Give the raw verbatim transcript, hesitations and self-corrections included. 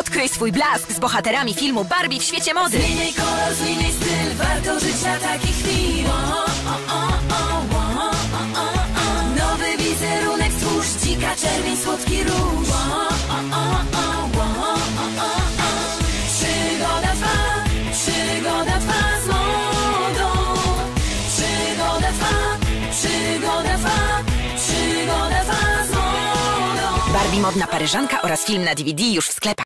Odkryj swój blask z bohaterami filmu Barbie w świecie mody. Zmieniaj kolor, zmieniaj styl, warto żyć na takich chwil. O, o, o, o, o, o, o. Nowy wizerunek stwórz, dzika czerwień, słodki róż. O, o, o, o, o, o, o. Przygoda trwa, przygoda trwa z modą. Przygoda trwa, przygoda trwa, przygoda trwa z modą. Barbie modna paryżanka oraz film na D V D już w sklepach.